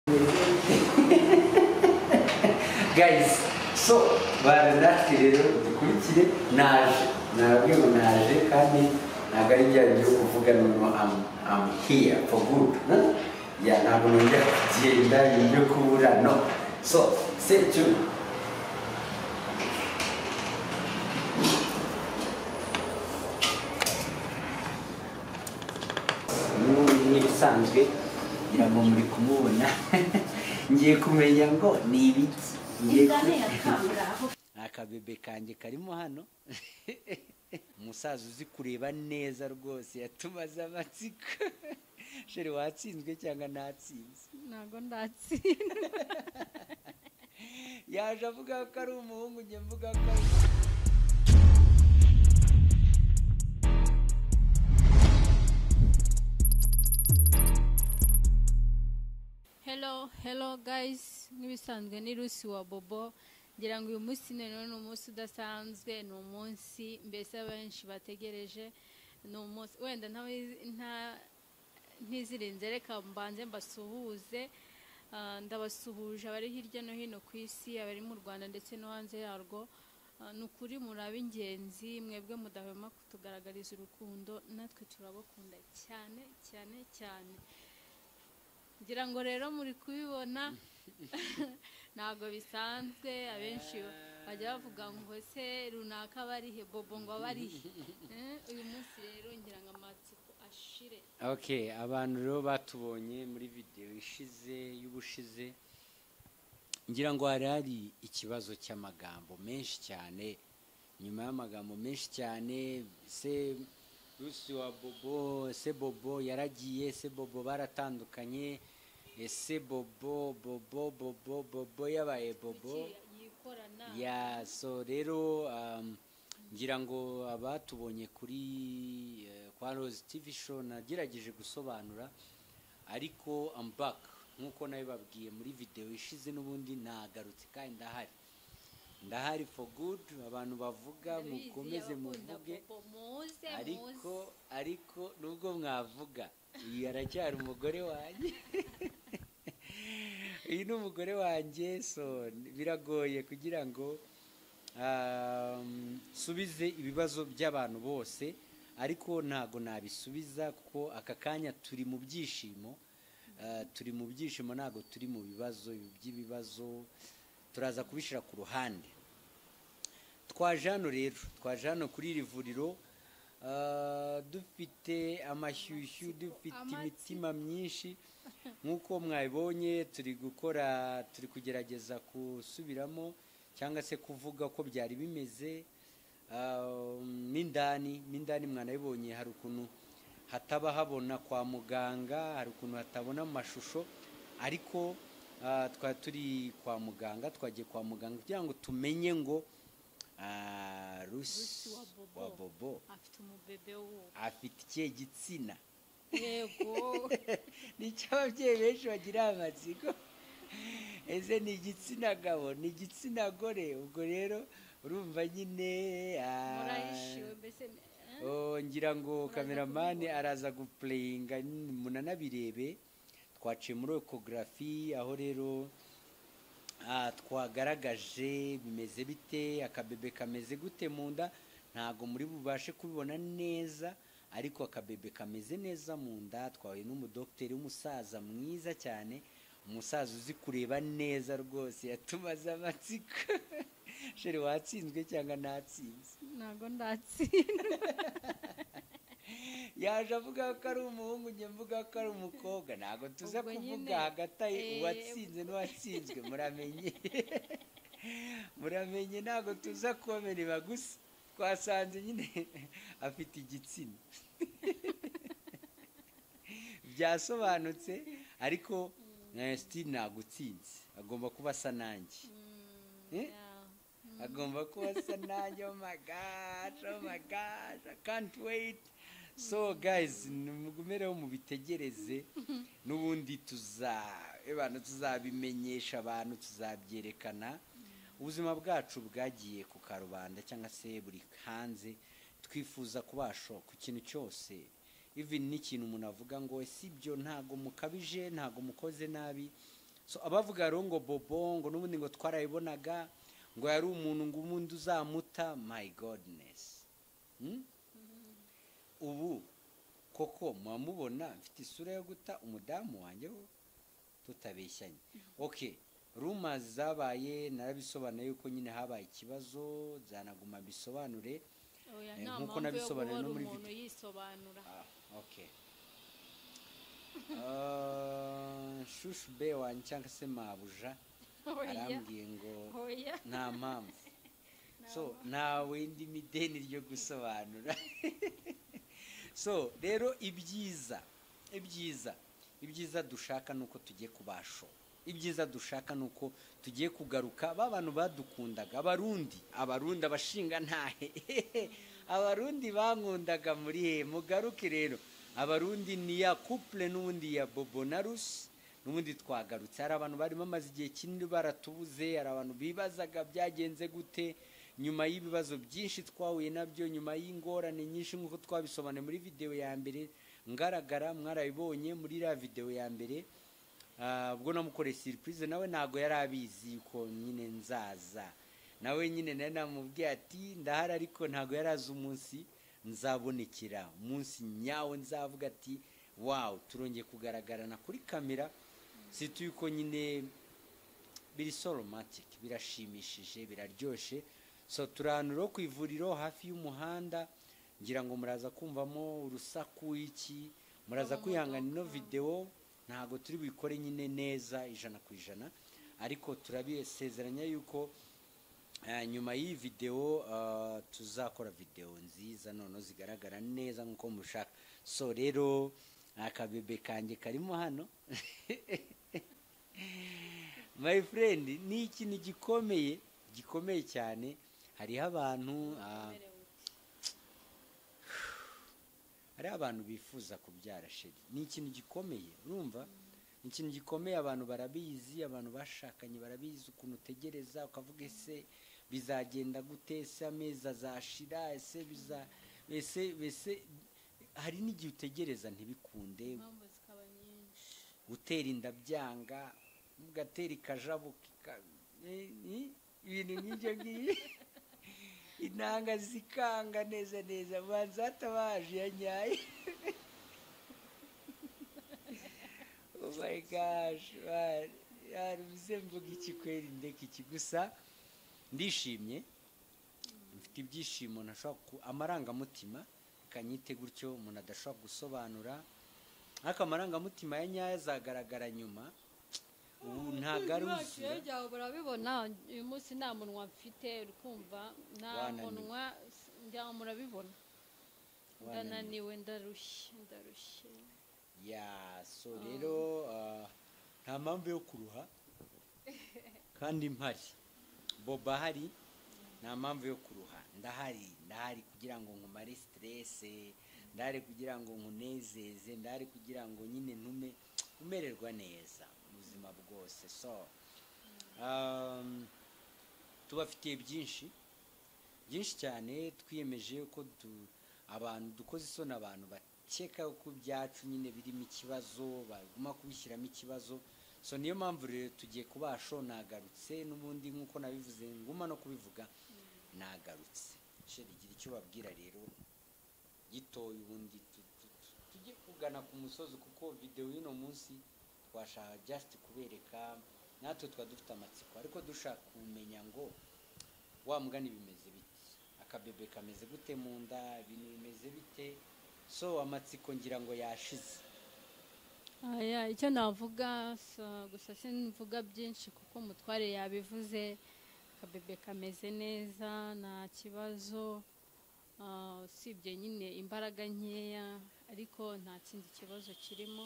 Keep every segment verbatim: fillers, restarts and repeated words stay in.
Guys, so baranatwe rero dukurikire naje nabwiwe naje kandi ntabwo ari bya byo kuvuga noneho I'm, I'm here for good huh? Ya ntabwo nongera kugenda ibyo kubura no so stay tuned. Nibisanzwe ngira ngo muri kumubona ngiye kumenya ngo ni ibiki ngiye akabebe kanjye karimo hano umusaza uzi kureba neza rwose yatumaze amatsiko shere watsinzwe cyangwa natsinze ntago ndatsinda yaje avuga ko ari umuhungu njye mvuga ko Hello, hello guys. Nibisanzwe ni Rusi wa Bobo. Ngira ngo uyu munsi none ni umunsi udasanzwe, ni umunsi mbese abenshi bategereje. Ni umunsi wenda nta nta ntizirinze reka mbanze mbasuhuze. Uh, ndabasuhuje abari hirya no hino ku isi, abari mu Rwanda ndetse no hanze yarwo. Uh, nukuri murabe ingenzi mwebwe mudahwema kutugaragariza urukundo, natwe turabakunda cyane cyane cyane. Ngira ngo rero muri kubibona ntago bisanzwe abenshi bajya bavuga ngo se runaka barihe Bobo ngo barihe uyu munsi rero ngira ngo amatsiko ashire. Okay, abantu rero batubonye muri video ishize y'ubushize ngira ngo hari hari ikibazo cy'amagambo menshi cyane, nyuma y'amagambo menshi cyane se Rusi wa Bobo, se Bobo yaragiye, se Bobo baratandukanye, ese Bobo Bobo Bobo Bobo yabaye Bobo ya so rero um, ngira ngo abatubonye kuri uh, kwa Rose T V show nagerageje gusobanura ariko I'm back nkuko nabibabwiye muri video ishize n'ubundi nagarutse kandi ndahari ndahari for good. Abantu bavuga mukomeze muvuge ariko ariko nubwo mwavuga yaracyari umugore wanjye uyu ni umugore wanjye so biragoye kugira ngo um, subize ibibazo by'abantu bose ariko ntago nabisubiza kuko aka kanya turi mu byishimo uh, turi mu byishimo ntago turi mu bibazo by'ibibazo turaza kubishira ku ruhande. Twaje hano rero twaje hano kuri iri vuriro uh, dufite amashyushyu dufite imitima myinshi nkuko mwabibonye turi gukora turi kugerageza kusubiramo cyangwa se kuvuga ko byari bimeze uh, mindani mindani mwanabibonye hari ukuntu hataba habona kwa muganga, hari ukuntu hatabona amashusho ariko uh, twa turi kwa muganga twagiye kwa muganga kugira ngo tumenye ngo uh, Rusi wa Bobo afite umubebe wo afite ikihe gitsina yego nicyo ababyeyi benshi bagira amatsiko ese ni igitsina gabo ni igitsina gore ubwo rero urumva nyine murahishiwe mbese oh ngira ngo cameraman araza guplayinga munanabirebe twaciye muri ecography aho rero ah twagaragaje bimeze bite akabebe kameze gute munda ntago muri bubashe kubibona neza ariko akabebe kameze neza munda. Twawe n'umudokiteri w'umusaza mwiza cyane, umusaza uzi kureba neza rwose yatumaze amatsiko shere watsinzwe cyangwa natsinze ntago ndatsinda yaje avuga ko ari umuhungu njye mvuga ko ari umukobwa ntago tuza kuvuga hagati uwatsinze n'uwatsinzwe muramenye muramenye ntago tuza kubamereba gusa twasanze nyine afite igitsina byasobanutse ariko still nagutsinze agomba kuba asa nanjye agomba kuba asa nanjye. Oh my gosh, oh my gosh, I can't wait. So guys mugumereho mubitegereze n'ubundi tuza abantu tuzabimenyesha abantu tuzabyerekana ubuzima bwacu bwagiye ku karubanda cyangwa se buri hanze twifuza kubasha ku kintu cyose even n'ikintu umuntu avuga ngo sibyo ntago mukabije ntago mukoze nabi so abavuga rero ngo Bobo ngo n'ubundi ngo twarayibonaga ngo yari umuntu ngo umuntu uzamuta, my godness. Hmm? Ubu koko mwamubona mfite isura yo guta umudamu wanjye tutabeshyanye. Okay, rumors zabaye narabisobanuye yuko nyine habaye ikibazo, zanaguma bisobanure nkuko nabisobanuye no muri video yisobanura. Ah, okay. Uh, shushu be wanjye cyangwa se mabuja arambwiye ngo nta mpamvu, so nawe indi mideni ryo gusobanura. So rero ibyiza ibyiza ibyiza dushaka nuko tugiye kubasho, ibyiza dushaka nuko tugiye kugaruka ba bantu badukundaga, abarundi abarundi abashinga ntahe abarundi bankundaga muri he, mugaruke rero. Abarundi ni ya couple n'ubundi ya Bobo na Rusi, n'ubundi twagarutse. Hari abantu bari bamaze igihe kinini baratubuze, hari abantu bibazaga byagenze gute nyuma y'ibibazo byinshi twahuye nabyo, nyuma y'ingorane nyinshi nk'uko twabisobanuye muri video ya mbere ngaragara, mwarabibonye muri la video ya mbere. Ubwo namukoreye surprise, nawe ntago yari abizi ko nyine nzaza, nawe nyine nari namubwiye ati ndahari, ariko ntago yari azi umunsi nzabonekera, umunsi nyawo nzavuga ati wow turongeye kugaragarana kuri kamera. Situ yuko nyine biri so romantic, birashimishije, biraryoshe. So turanuro ku ivuriro hafi y'umuhanda, ngira ngo muraza kumvamo urusaku iki, muraza kwihangana ino video ntago turi bikore nyine neza ijana ku ijana, ariko turabisezeranya yuko Uh, nyuma y'iyi video uh, tuzakora video nziza noneho zigaragara neza nkuko mushaka. So rero akabebe kanjye karimo hano my friend, ni ikintu gikomeye gikomeye cyane. Hariho abantu uh, hari abantu bifuza kubyara sheri, ni ikintu gikomeye, urumva ni ikintu gikomeye. Abantu barabizi, abantu bashakanye barabizi ukuntu utegereza ukavuga ese bizagenda gute, ese amezi azashira, ese biza ese ese hari n'igihe utegereza ntibikunde, gutera inda byanga, ugatera ikajabo ibintu nk'ibyo ngiye intanga zikanga neza neza, banza hatabaje yanyaye. Oh my gosh, yari mvuga iki kweri ndeka iki, gusa ndishimye, mfite ibyishimo ntashobora amarangamutima kanyite gutyo umuntu adashobora gusobanura, ariko amarangamutima ya nyayo azagaragara nyuma. Ubu ntagaruza byawe barabibona, uyu munsi nta munwa mfite, urukumva nta munwa njya murabibona, ndananiwe, ndarushye ndarushye ya. So rero nta mpamvu yo kuruha kandi mpari, Bobo ahari, nta mpamvu yo kuruha, ndahari ndahari kugira ngo nkumare stress, ndahari kugira ngo nkunezeze, ndahari kugira ngo nyine ntume umererwa neza ubuzima bwose. So um, tubafitiye byinshi byinshi cyane, twiyemeje ko abantu dukoze isoni abantu bakeka ko byacu nyine birimo ikibazo, baguma kubishyiramo ikibazo. So niyo mpamvu rero tugiye kubasho, nagarutse n'ubundi nkuko nabivuze nguma no kubivuga, nagarutse. Sheri gira icyo babwira rero gitoye, ubundi tujye kugana ku musozi, kuko video y'ino munsi twashaka just kubereka, natwe twa dufite amatsiko, ariko dushaka kumenya ngo wa mugani bimeze bite, akabebe kameze gute mu nda, ibintu bimeze bite. So amatsiko ngira ngo yashize. Aya, icyo navuga gusa sinvuga byinshi kuko mutware yabivuze, akabebe kameze neza nta kibazo, usibye nyine imbaraga nkeya, ariko nta kindi kibazo kirimo.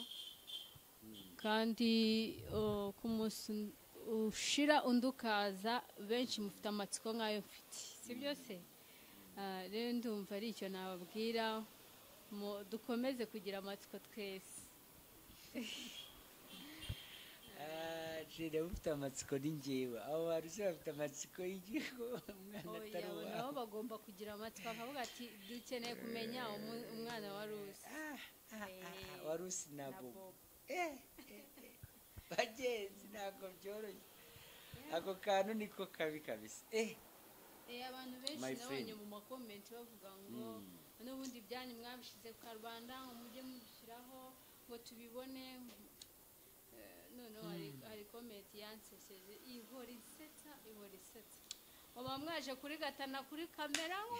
Kandi ku munsi ushira undi ukaza, benshi mufite amatsiko nk'ayo mfite, si byose. Rero ndumva ari icyo nababwira, dukomeze kugira amatsiko twese. Jere ufite amatsiko ni njyewe, abo bantu se bafite amatsiko y'igihugu, umwana atari uwawe. Nabo bagomba kugira amatsiko, akavuga ati dukeneye kumenya umwana wa Rusi. Wa Rusi na Bobo bagenzi, ntabwo ako kantu niko kabi kabisa eh Eh, abantu benshi My nabonye friend. mu makomenti bavuga ngo n'ubundi ibyanyu mwabishyize ku karubanda ngo mujye mubishyiraho ngo tubibone. Eh, noneho hari hari komenti yansekeje ihora isetsa ihora isetsa muba mwaje kuri gatana kuri kamera ngo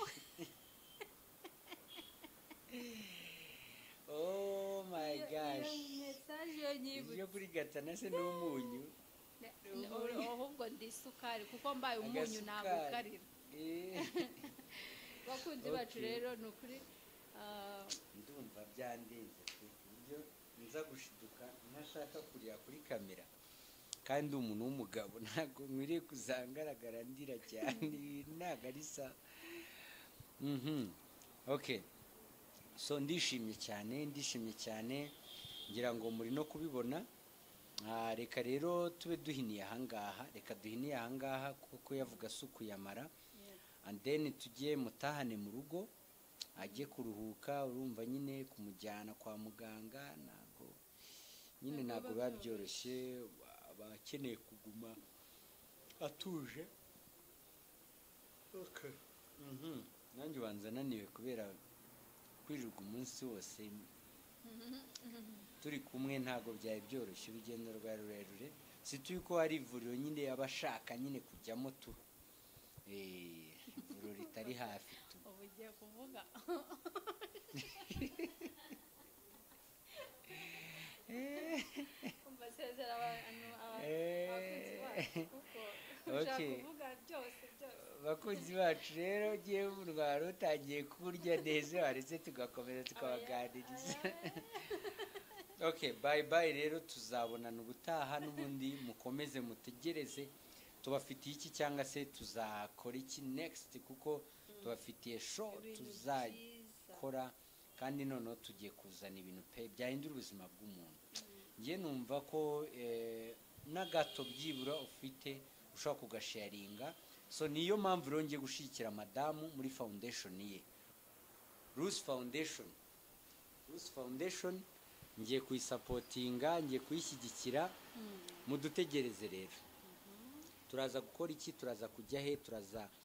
oh my gosh iyo message yo nyibutse iyo kuri gatana se n'umunyu ahubwo ndi isukari kuko mbaye umunyu ntabwo Agasukari. ukarira. Eh, bakunzi bacu Okay. rero ni ukuri ah, ndumva byandenze pe ku buryo nza gushiduka ntashaka kurira kuri kamera kandi umuntu w'umugabo ntabwo nkwiriye kuzangaragara ndira cyane ibi ntabwo ari sa mhm okay so ndishimye cyane ndishimye cyane ngira ngo muri no kubibona. Ah, reka rero tube duhiniye ahangaha reka duhiniye ahangaha kuko yavuga suku yamara and then tujye mutahane mu rugo ajye kuruhuka urumva nyine kumujyana kwa muganga ntabwo nyine ntabwo biba byoroshye abakeneye kuguma atuje. Okay. Mhm. Nanjye ubanza naniwe kubera kwirirwa umunsi wose turi kumwe ntabwo byari byoroshye urugendo rwa rurerure si tuzi ko hari ivuriro nyine abashaka nyine kujyamo tu eh ivuriro ritari hafi tu ubu ugiye kuvuga umva sezera abantu abakunzi bacu kuko ushaka Okay. kuvuga byose byose. bakunzi bacu rero ugiye urwara utangiye kurya neza waretse tugakomeza tukabaganiriza. Okay, bye bye rero tuzabonana ubutaha n'ubundi mukomeze mutegereze tubafitiye iki cyangwa se tuzakora iki next kuko tubafitiye show Ibintu tuzakora kandi noneho tugiye kuzana ibintu pe byahindura ubuzima bw'umuntu. Ngiye numva ko eh, n'agato byibura ufite ushobora kugasharinga so niyo mpamvu rero ngiye gushyigikira madamu muri foundation ye Ruth Foundation. Ruth Foundation ngiye kuyisapotinga ngiye kuyishyigikira mudutegereze rero turaza gukora iki turaza kujya he turaza